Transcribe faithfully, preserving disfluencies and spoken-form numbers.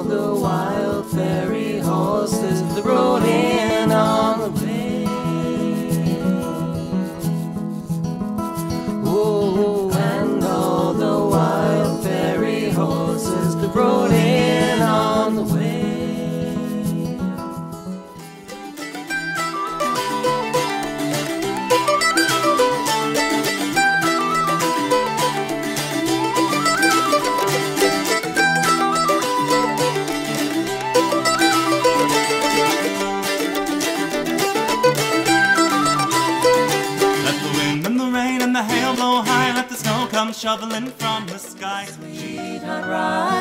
the wild fairy horses that rode in on the way. Oh, and all the wild fairy horses that rode in on the way. The hail blow high, let the snow come shoveling from the sky. Sweetheart, ride